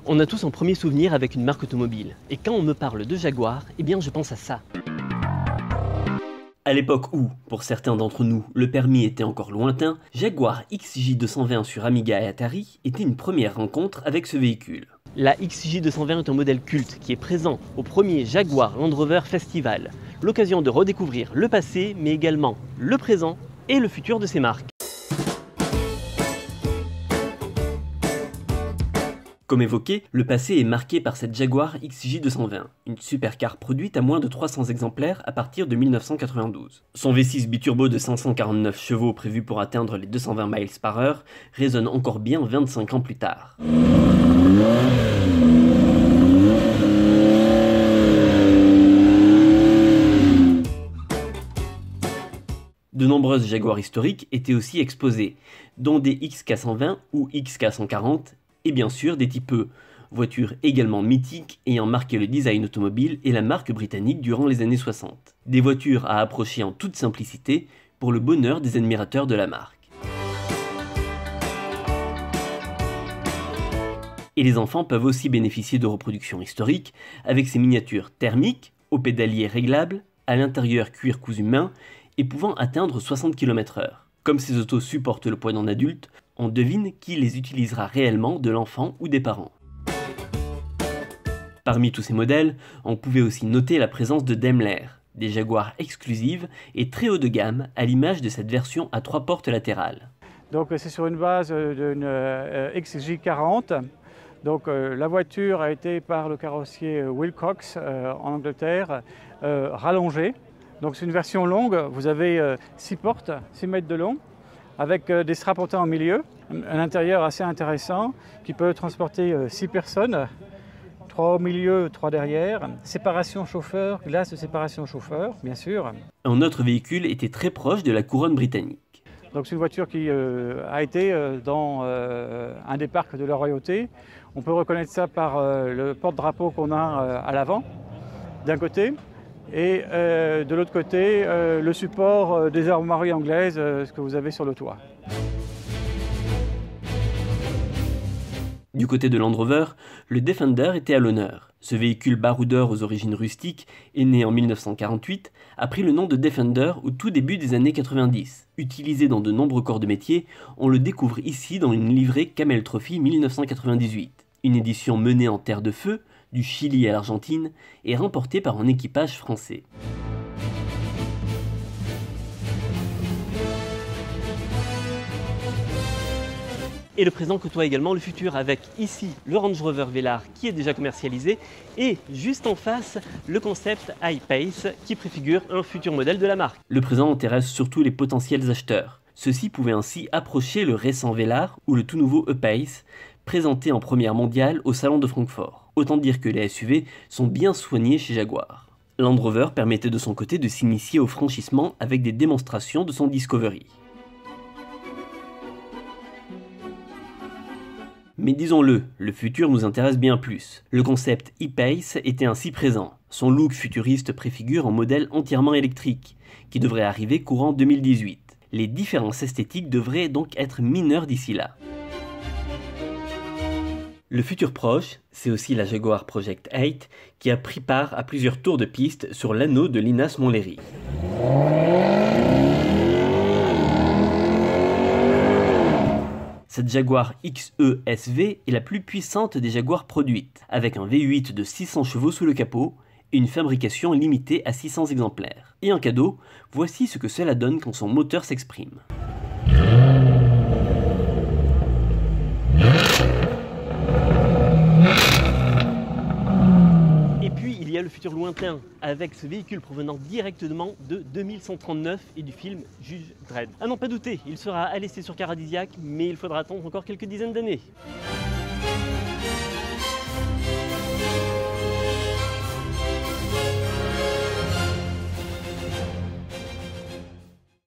On a tous un premier souvenir avec une marque automobile. Et quand on me parle de Jaguar, eh bien je pense à ça. À l'époque où, pour certains d'entre nous, le permis était encore lointain, Jaguar XJ220 sur Amiga et Atari était une première rencontre avec ce véhicule. La XJ220 est un modèle culte qui est présent au premier Jaguar Land Rover Festival. L'occasion de redécouvrir le passé, mais également le présent et le futur de ces marques. Comme évoqué, le passé est marqué par cette Jaguar XJ220, une supercar produite à moins de 300 exemplaires à partir de 1992. Son V6 biturbo de 549 chevaux prévu pour atteindre les 220 miles par heure résonne encore bien 25 ans plus tard. De nombreuses Jaguars historiques étaient aussi exposées, dont des XK120 ou XK140, et bien sûr des types E, voitures également mythiques ayant marqué le design automobile et la marque britannique durant les années 60. Des voitures à approcher en toute simplicité pour le bonheur des admirateurs de la marque. Et les enfants peuvent aussi bénéficier de reproductions historiques avec ces miniatures thermiques, aux pédaliers réglables, à l'intérieur cuir cousu main et pouvant atteindre 60 km/h. Comme ces autos supportent le poids d'un adulte, on devine qui les utilisera réellement, de l'enfant ou des parents. Parmi tous ces modèles, on pouvait aussi noter la présence de Daimler, des Jaguars exclusives et très haut de gamme à l'image de cette version à 3 portes latérales. Donc c'est sur une base d'une XJ40. Donc la voiture a été par le carrossier Wilcox en Angleterre rallongée. Donc c'est une version longue, vous avez 6 portes, 6 mètres de long, avec des strapontins au milieu, un intérieur assez intéressant qui peut transporter 6 personnes, 3 au milieu, 3 derrière, séparation chauffeur, glace de séparation chauffeur, bien sûr. Un autre véhicule était très proche de la couronne britannique. Donc c'est une voiture qui a été dans un des parcs de la royauté. On peut reconnaître ça par le porte-drapeau qu'on a à l'avant, d'un côté. Et de l'autre côté, le support des armoiries anglaises, ce que vous avez sur le toit. Du côté de Land Rover, le Defender était à l'honneur. Ce véhicule baroudeur aux origines rustiques est né en 1948, a pris le nom de Defender au tout début des années 90. Utilisé dans de nombreux corps de métier, on le découvre ici dans une livrée Camel Trophy 1998. Une édition menée en terre de feu, du Chili à l'Argentine, et remportée par un équipage français. Et le présent côtoie également le futur avec ici le Range Rover Velar qui est déjà commercialisé et juste en face le concept I-Pace qui préfigure un futur modèle de la marque. Le présent intéresse surtout les potentiels acheteurs. Ceux-ci pouvaient ainsi approcher le récent Velar ou le tout nouveau E-Pace présenté en première mondiale au salon de Francfort. Autant dire que les SUV sont bien soignés chez Jaguar. Land Rover permettait de son côté de s'initier au franchissement avec des démonstrations de son Discovery. Mais disons-le, le futur nous intéresse bien plus. Le concept E-Pace était ainsi présent. Son look futuriste préfigure un modèle entièrement électrique, qui devrait arriver courant 2018. Les différences esthétiques devraient donc être mineures d'ici là. Le futur proche, c'est aussi la Jaguar Project 8 qui a pris part à plusieurs tours de piste sur l'anneau de Linas Montlhéry. Cette Jaguar XE-SV est la plus puissante des Jaguars produites, avec un V8 de 600 chevaux sous le capot et une fabrication limitée à 600 exemplaires. Et en cadeau, voici ce que cela donne quand son moteur s'exprime. Il y a le futur lointain avec ce véhicule provenant directement de 2139 et du film Juge Dredd. À n'en pas douter, il sera à laisser sur Caradisiac, mais il faudra attendre encore quelques dizaines d'années.